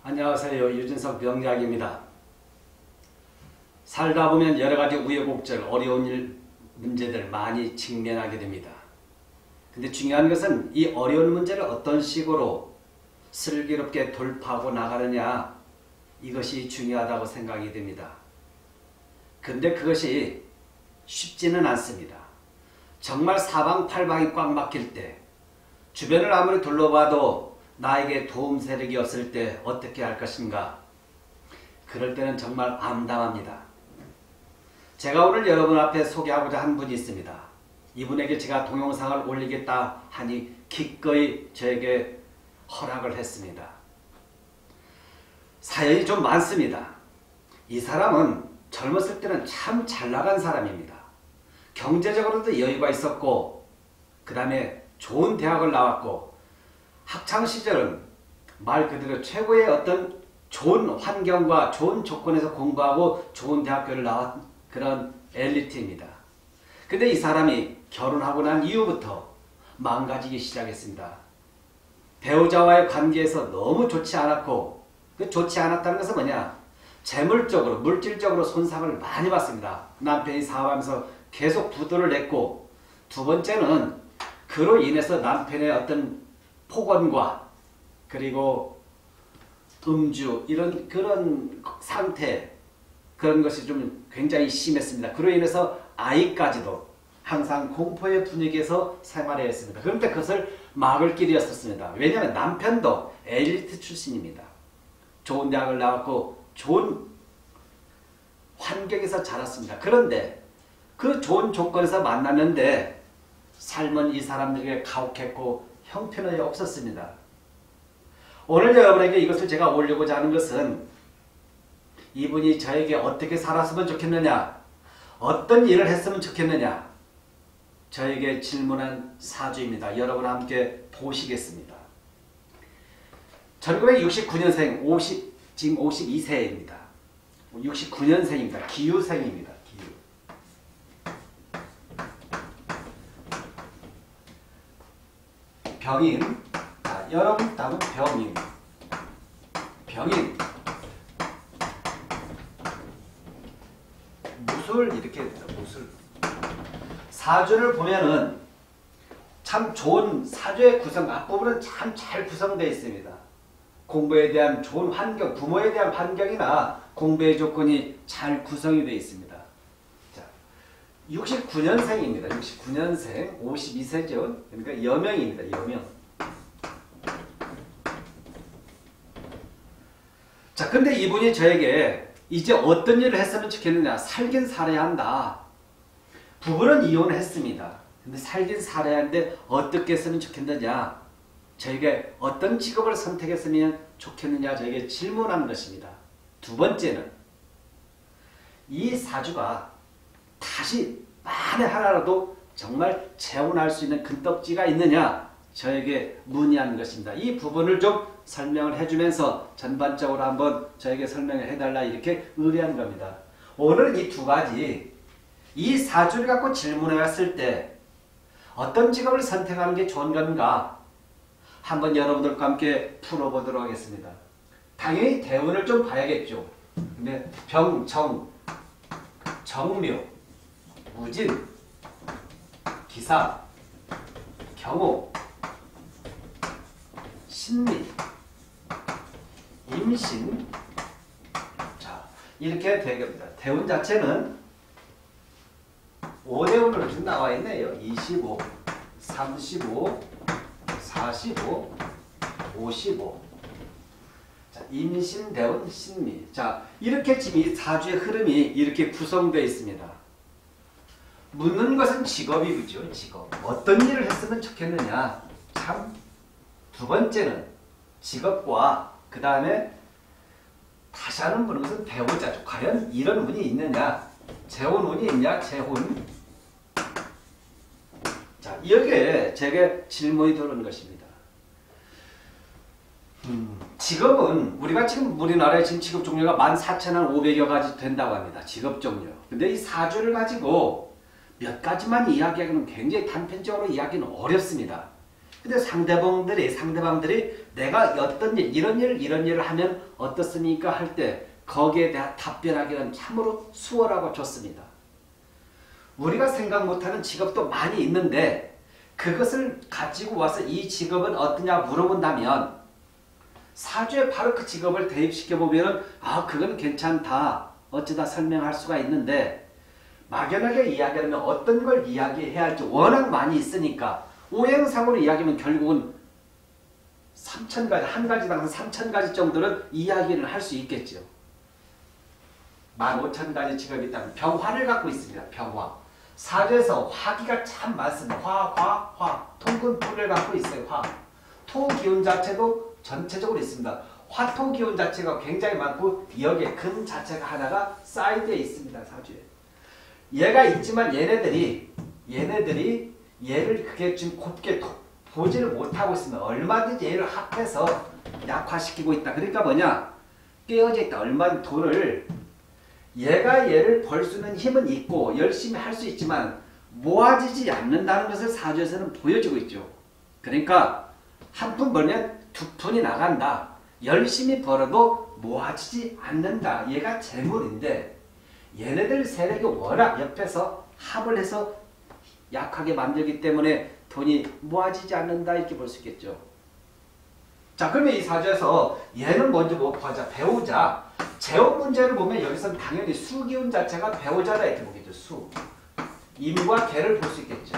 안녕하세요. 유진석 명약입니다. 살다 보면 여러 가지 우여곡절, 어려운 일, 문제들 많이 직면하게 됩니다. 근데 중요한 것은 이 어려운 문제를 어떤 식으로 슬기롭게 돌파하고 나가느냐, 이것이 중요하다고 생각이 됩니다. 근데 그것이 쉽지는 않습니다. 정말 사방팔방이 꽉 막힐 때, 주변을 아무리 둘러봐도 나에게 도움 세력이 없을 때 어떻게 할 것인가? 그럴 때는 정말 암담합니다. 제가 오늘 여러분 앞에 소개하고자 한 분이 있습니다. 이분에게 제가 동영상을 올리겠다 하니 기꺼이 저에게 허락을 했습니다. 사연이 좀 많습니다. 이 사람은 젊었을 때는 참 잘나간 사람입니다. 경제적으로도 여유가 있었고, 그 다음에 좋은 대학을 나왔고, 학창시절은 말 그대로 최고의 어떤 좋은 환경과 좋은 조건에서 공부하고 좋은 대학교를 나온 그런 엘리트입니다. 근데 이 사람이 결혼하고 난 이후부터 망가지기 시작했습니다. 배우자와의 관계에서 너무 좋지 않았고, 그 좋지 않았다는 것은 뭐냐? 재물적으로, 물질적으로 손상을 많이 받습니다. 남편이 사업하면서 계속 부도를 냈고, 두 번째는 그로 인해서 남편의 어떤 폭언과 그리고 음주 이런 그런 상태, 그런 것이 좀 굉장히 심했습니다. 그로 인해서 아이까지도 항상 공포의 분위기에서 생활해야 했습니다. 그런데 그것을 막을 길이었었습니다. 왜냐하면 남편도 엘리트 출신입니다. 좋은 대학을 나왔고 좋은 환경에서 자랐습니다. 그런데 그 좋은 조건에서 만났는데 삶은 이 사람들에게 가혹했고 형편이 없었습니다. 오늘 여러분에게 이것을 제가 올리고자 하는 것은 이분이 저에게 어떻게 살았으면 좋겠느냐, 어떤 일을 했으면 좋겠느냐, 저에게 질문한 사주입니다. 여러분 함께 보시겠습니다. 1969년생 지금 52세입니다. 69년생입니다. 기유생입니다. 병인. 자, 여러분 답은 병인. 병인. 무술 이렇게 됩니다. 무술. 사주를 보면은 참 좋은 사주의 구성 앞부분은 참 잘 구성되어 있습니다. 공부에 대한 좋은 환경, 부모에 대한 환경이나 공부의 조건이 잘 구성이 되어 있습니다. 자, 69년생입니다. 69년생, 52세죠. 그러니까 여명입니다. 여명. 자, 근데 이분이 저에게 이제 어떤 일을 했으면 좋겠느냐. 살긴 살아야 한다. 부부는 이혼을 했습니다. 근데 살긴 살아야 하는데 어떻게 했으면 좋겠느냐. 저에게 어떤 직업을 선택했으면 좋겠느냐 저에게 질문하는 것입니다. 두 번째는 이 사주가 다시 만에 하나라도 정말 재혼할 수 있는 근떡지가 있느냐 저에게 문의하는 것입니다. 이 부분을 좀 설명을 해주면서 전반적으로 한번 저에게 설명을 해달라 이렇게 의뢰하는 겁니다. 오늘은 이 두 가지, 이 사주를 갖고 질문해 왔을 때 어떤 직업을 선택하는 게 좋은 건가 한번 여러분들과 함께 풀어보도록 하겠습니다. 당연히 대운을 좀 봐야겠죠. 근데 병, 정, 정묘, 무진, 기사, 경호, 신미, 임신. 자, 이렇게 되겠습니다. 대운 자체는 5대운으로 지금 나와 있네요. 25, 35, 45, 55. 자, 임신, 대운, 신미. 자, 이렇게 지금 이 사주의 흐름이 이렇게 구성되어 있습니다. 묻는 것은 직업이죠. 직업. 어떤 일을 했으면 좋겠느냐. 참. 두 번째는 직업과 그 다음에 다시 하는 분은 것은 배우자죠. 과연 이런 운이 있느냐. 재혼 운이 있냐. 재혼. 자, 여기에 제게 질문이 들어오는 것입니다. 직업은 우리가 지금 우리나라에 지금 직업 종류가 14,500여 가지 된다고 합니다. 직업 종류. 근데 이 사주를 가지고 몇 가지만 이야기하기는 굉장히 단편적으로 이야기는 어렵습니다. 근데 상대방들이 내가 어떤 일, 이런 일을 하면 어떻습니까? 할 때 거기에 대한 답변하기는 참으로 수월하고 좋습니다. 우리가 생각 못하는 직업도 많이 있는데 그것을 가지고 와서 이 직업은 어떠냐 물어본다면 사주에 바로 그 직업을 대입시켜보면 그건 괜찮다. 어쩌다 설명할 수가 있는데 막연하게 이야기하면 어떤 걸 이야기해야 할지 워낙 많이 있으니까 오행상으로 이야기하면 결국은 3,000가지, 한 가지당 3,000가지 정도는 이야기를 할 수 있겠죠. 15,000가지 직업이 있다면 병화를 갖고 있습니다. 병화. 사주에서 화기가 참 많습니다. 화. 통근토를 갖고 있어요. 화. 토 기운 자체도 전체적으로 있습니다. 화토 기운 자체가 굉장히 많고 여기에 금 자체가 하나가 사이드에 있습니다. 사주에. 얘가 있지만 얘네들이 얘를 그게 지금 곱게 보지를 못하고 있으면 얼마든지 얘를 합해서 약화시키고 있다. 그러니까 뭐냐? 깨어져 있다. 얼마든지 돈을 얘가 얘를 벌 수 있는 힘은 있고 열심히 할 수 있지만 모아지지 않는다는 것을 사주에서는 보여주고 있죠. 그러니까 한 푼 벌면 두 푼이 나간다. 열심히 벌어도 모아지지 않는다. 얘가 재물인데 얘네들 세력이 워낙 옆에서 합을 해서 약하게 만들기 때문에 돈이 모아지지 않는다 이렇게 볼 수 있겠죠. 자, 그러면 이 사주에서 얘는 먼저 뭐 보자. 배우자. 재원 문제를 보면 여기서는 당연히 수기운 자체가 배우자다 이렇게 보겠죠. 수. 임과 개를 볼 수 있겠죠.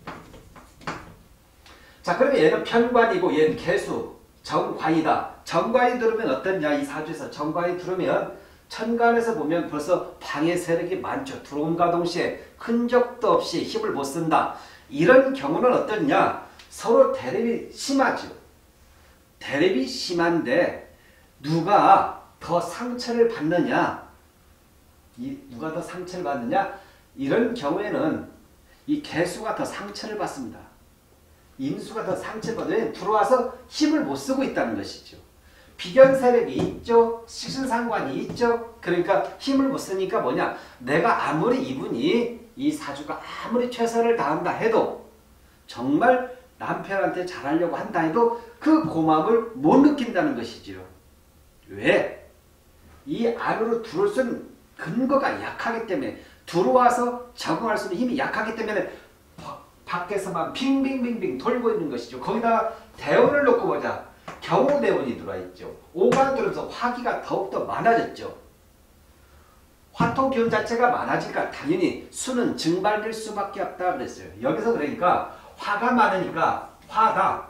자, 그러면 얘는 편관이고 얘는 개수. 정관이다. 정관이 들으면 어떠냐. 이 사주에서 정관이 들으면 천간에서 보면 벌써 방해 세력이 많죠. 들어옴과 동시에 흔적도 없이 힘을 못 쓴다. 이런 경우는 어떠냐. 서로 대립이 심하죠. 대립이 심한데 누가 더 상처를 받느냐. 누가 더 상처를 받느냐. 이런 경우에는 이 개수가 더 상처를 받습니다. 임수가 더 상처를 받으면 들어와서 힘을 못 쓰고 있다는 것이죠. 비견 세력이 있죠. 식신상관이 있죠. 그러니까 힘을 못 쓰니까 뭐냐. 내가 아무리 이분이 이 사주가 아무리 최선을 다한다 해도 정말 남편한테 잘하려고 한다 해도 그 고마움을 못 느낀다는 것이죠. 왜? 이 안으로 들어올 수 있는 근거가 약하기 때문에 들어와서 적응할 수 있는 힘이 약하기 때문에 밖에서만 빙빙빙빙 돌고 있는 것이죠. 거기다가 대운을 놓고 보자. 경호대운이 들어와 있죠. 오가 들어서 화기가 더욱더 많아졌죠. 화토 기운 자체가 많아지니까 당연히 수는 증발될 수밖에 없다 그랬어요. 여기서 그러니까 화가 많으니까 화가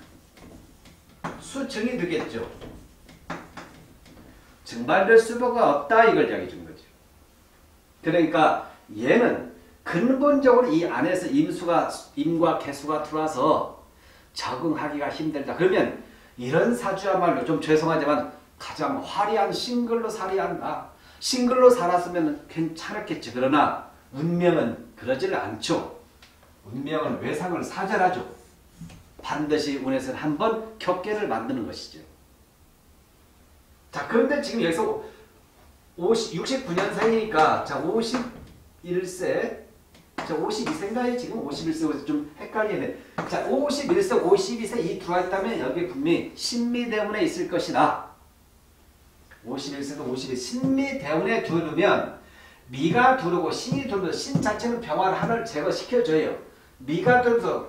수증이 되겠죠. 증발될 수밖에 없다 이걸 이야기해 준 거죠. 그러니까 얘는 근본적으로 이 안에서 임과 개수가 들어와서 적응하기가 힘들다. 그러면 이런 사주야말로 좀 죄송하지만 가장 화려한 싱글로 살아야 한다. 싱글로 살았으면 괜찮았겠지. 그러나 운명은 그러지를 않죠. 운명은 외상을 사절하죠. 반드시 운에서는 한번 격계를 만드는 것이죠. 자, 그런데 지금 여기서 69년생이니까 자 51세 자 52세인가요? 지금 51세에서 좀 헷갈리네. 자 51세, 52세 이 들어와 있다면 여기 분명히 신미대운에 있을 것이다. 51세도 52세 신미대운에 두르면 미가 두르고 신이 두르면 신 자체는 병화를 하나를 제거시켜줘요. 미가 두르면서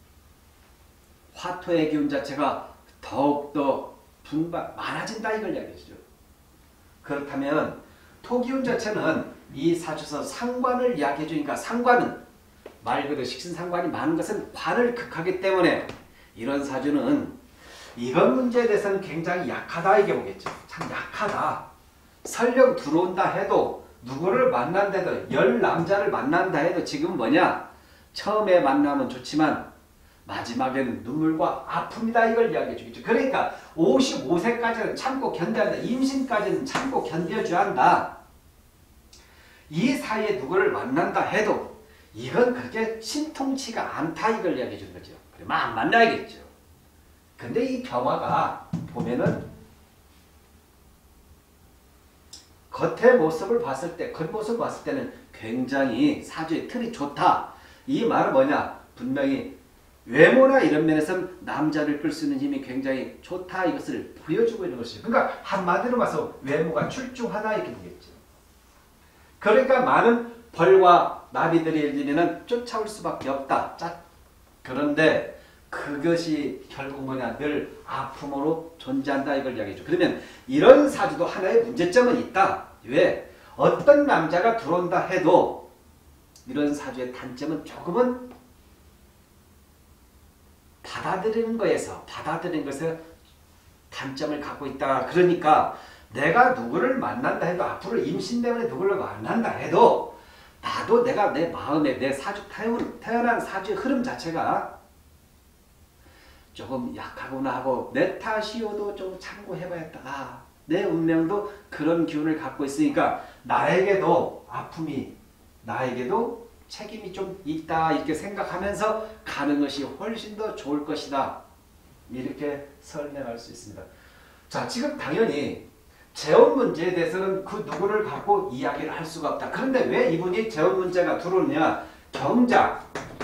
화토의 기운 자체가 더욱더 많아진다 이걸 이야기하시죠. 그렇다면 토기운 자체는 이 사주에서 상관을 이야기해 주니까 상관은 말 그대로 식신상관이 많은 것은 관을 극하기 때문에 이런 사주는 이런 문제에 대해서는 굉장히 약하다 이게 보겠죠. 참 약하다. 설령 들어온다 해도 누구를 만난다 해도 열 남자를 만난다 해도 지금 뭐냐. 처음에 만나면 좋지만 마지막에는 눈물과 아픔이다 이걸 이야기해 주겠죠. 그러니까 55세까지는 참고 견뎌야 한다. 임신까지는 참고 견뎌줘야 한다. 이 사이에 누구를 만난다 해도 이건 그렇게 신통치가 않다 이걸 이야기해 주는 거죠. 그러면 안 만나야겠죠. 근데 이 병화가 보면은 겉의 모습을 봤을 때, 겉모습을 봤을 때는 굉장히 사주의 틀이 좋다. 이 말은 뭐냐? 분명히 외모나 이런 면에서는 남자를 끌 수 있는 힘이 굉장히 좋다 이것을 보여주고 있는 것이죠. 그러니까 한마디로 말해서 외모가 출중하다 이렇게 되겠죠. 그러니까 많은 벌과 나비들이 예를 들면 쫓아올 수밖에 없다. 그런데 그것이 결국 뭐냐 늘 아픔으로 존재한다 이걸 이야기해줘. 그러면 이런 사주도 하나의 문제점은 있다. 왜? 어떤 남자가 들어온다 해도 이런 사주의 단점은 조금은 받아들이는 것에서 단점을 갖고 있다. 그러니까 내가 누구를 만난다 해도 앞으로 임신 때문에 누구를 만난다 해도 나도 내가 내 마음에 내 사주 태어난 사주의 흐름 자체가 조금 약하구나 하고 내 탓이어도 좀 참고해봐야겠다. 내 운명도 그런 기운을 갖고 있으니까 나에게도 아픔이 나에게도 책임이 좀 있다 이렇게 생각하면서 가는 것이 훨씬 더 좋을 것이다. 이렇게 설명할 수 있습니다. 자, 지금 당연히 재혼 문제에 대해서는 그 누구를 갖고 이야기를 할 수가 없다. 그런데 왜 이분이 재혼 문제가 들어오느냐. 경자,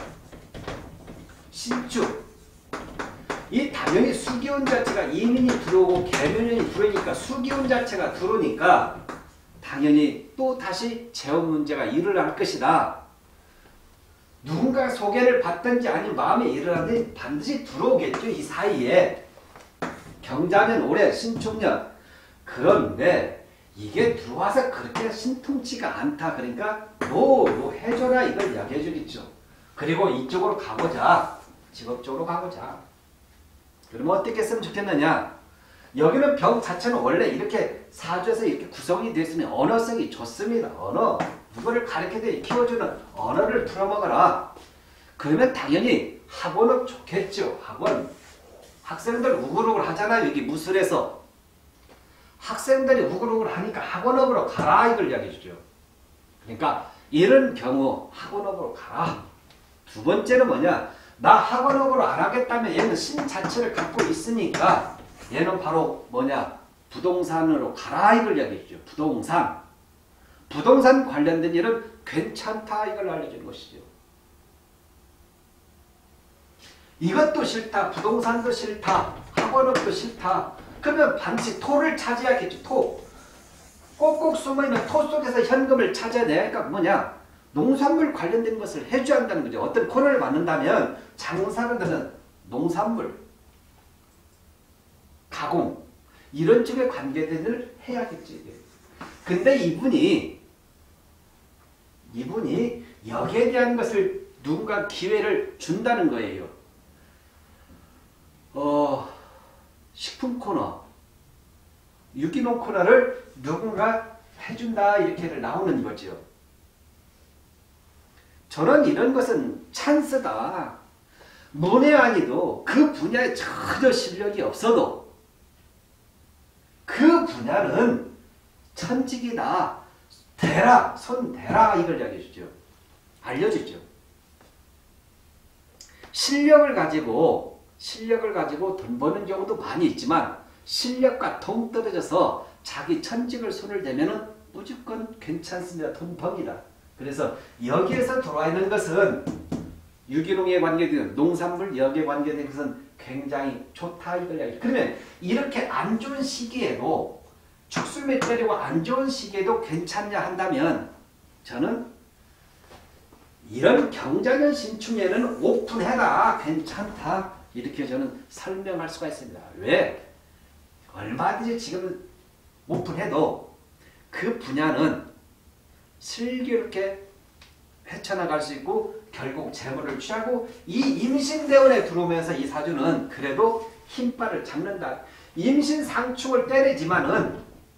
신축 이 당연히 수기운 자체가 이민이 들어오고 계면이 들어오니까 수기운 자체가 들어오니까 당연히 또 다시 재혼 문제가 일어날 것이다. 누군가 소개를 받든지 아니면 마음에 일어나든지 반드시 들어오겠죠. 이 사이에. 경자년 올해 신축년. 그런데 이게 들어와서 그렇게 신통치가 않다. 그러니까 너 해줘라 이걸 이야기해 주겠죠. 그리고 이쪽으로 가보자. 직업적으로 가보자. 그러면 어떻게 했으면 좋겠느냐. 여기는 병 자체는 원래 이렇게 사주에서 이렇게 구성이 되어 있으면 언어성이 좋습니다. 언어. 누구를 가르치되 키워주는 언어를 풀어먹어라. 그러면 당연히 학원은 좋겠죠. 학원. 학생들 우글우글 하잖아요. 여기 무술에서. 학생들이 우글우글 하니까 학원업으로 가라 이걸 이야기해 주죠. 그러니까 이런 경우 학원업으로 가라. 두 번째는 뭐냐. 나 학원업으로 안 하겠다면 얘는 신 자체를 갖고 있으니까 얘는 바로 뭐냐. 부동산으로 가라 이걸 이야기해 주죠. 부동산. 부동산 관련된 일은 괜찮다 이걸 알려주는 것이죠. 이것도 싫다. 부동산도 싫다. 학원업도 싫다. 그러면 반드시 토를 찾아야겠죠. 토. 꼭꼭 숨어있는 토 속에서 현금을 찾아야 돼. 그러니까 뭐냐. 농산물 관련된 것을 해줘야 한다는 거죠. 어떤 코너를 받는다면 장사들은 농산물, 가공 이런 쪽에 관계된 일을 해야겠죠. 근데 이분이 여기에 대한 것을 누군가 기회를 준다는 거예요. 식품 코너, 유기농 코너를 누군가 해준다 이렇게 나오는 거죠. 저는 이런 것은 찬스다. 문외 아니도 그 분야에 전혀 실력이 없어도 그 분야는 천직이다. 대라, 손 대라 이걸 이야기해 주죠. 알려주죠. 실력을 가지고 돈 버는 경우도 많이 있지만 실력과 동떨어져서 자기 천직을 손을 대면은 무조건 괜찮습니다. 돈 법니다. 그래서 여기에서 들어와 있는 것은 유기농에 관계된 농산물 여기에 관계된 것은 굉장히 좋다 이걸 이야기해요. 그러면 이렇게 안 좋은 시기에도 축술매 때리고 안 좋은 시기에도 괜찮냐 한다면 저는 이런 경자년 신축년에는 오픈해라. 괜찮다. 이렇게 저는 설명할 수가 있습니다. 왜? 얼마든지 지금 오픈해도 그 분야는 슬기롭게 헤쳐나갈 수 있고 결국 재물을 취하고 이 임신대운에 들어오면서 이 사주는 그래도 힘발을 잡는다. 임신상충을 때리지만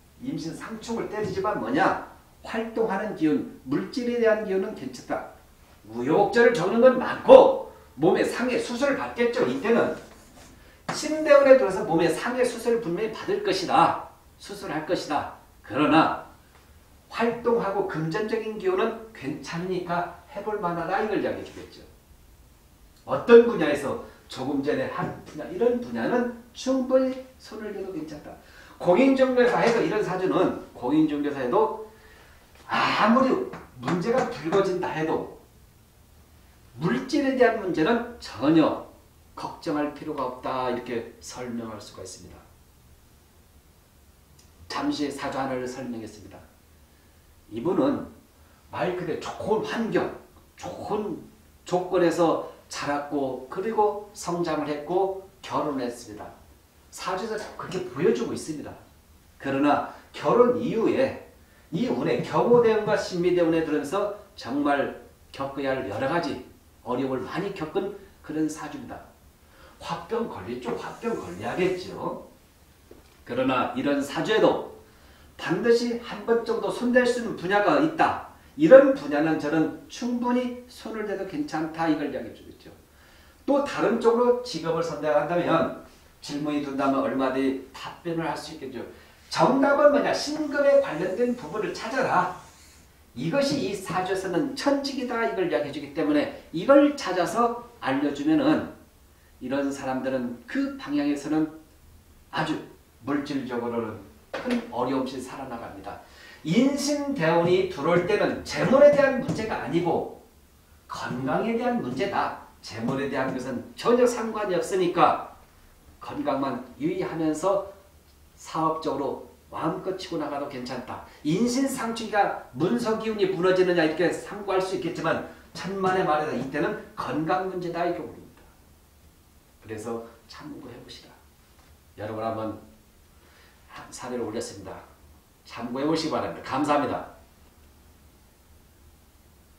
뭐냐? 활동하는 기운, 물질에 대한 기운은 괜찮다. 우여곡절을 겪는 건 많고 몸에 상해 수술을 받겠죠. 이때는 신대운에 들어서 몸에 상해 수술을 분명히 받을 것이다. 수술할 것이다. 그러나 활동하고 금전적인 기운은 괜찮으니까 해볼 만하다 이걸 이야기해 주겠죠. 어떤 분야에서 조금 전에 한 분야 이런 분야는 충분히 손을 대도 괜찮다. 공인중개사 해도 이런 사주는 공인중개사 해도 아무리 문제가 불거진다 해도 물질에 대한 문제는 전혀 걱정할 필요가 없다 이렇게 설명할 수가 있습니다. 잠시 사주 하나를 설명했습니다. 이분은 말 그대로 좋은 환경, 좋은 조건에서 자랐고 그리고 성장을 했고 결혼을 했습니다. 사주에서 그렇게 보여주고 있습니다. 그러나 결혼 이후에 이 운에 경호대운과 신미대운에 들어서 정말 겪어야 할 여러 가지 어려움을 많이 겪은 그런 사주입니다. 화병 걸리죠. 화병 걸려야겠죠. 그러나 이런 사주에도 반드시 한 번 정도 손댈 수 있는 분야가 있다. 이런 분야는 저는 충분히 손을 대도 괜찮다 이걸 이야기해 주겠죠. 또 다른 쪽으로 직업을 선택한다면 질문이 든다면 얼마든지 답변을 할 수 있겠죠. 정답은 뭐냐? 신금에 관련된 부분을 찾아라. 이것이 이 사주에서는 천직이다 이걸 이야기해 주기 때문에 이걸 찾아서 알려주면은 이런 사람들은 그 방향에서는 아주 물질적으로는 큰 어려움 없이 살아나갑니다. 인신대운이 들어올 때는 재물에 대한 문제가 아니고 건강에 대한 문제다. 재물에 대한 것은 전혀 상관이 없으니까 건강만 유의하면서 사업적으로 마음껏 치고 나가도 괜찮다. 인신상충이가 문서기운이 무너지느냐 이렇게 상고할 수 있겠지만 천만의 말이다. 이때는 건강 문제다 이렇게 보입니다. 그래서 참고해 보시라. 여러분 한번 사례를 올렸습니다. 참고해 보시기 바랍니다. 감사합니다.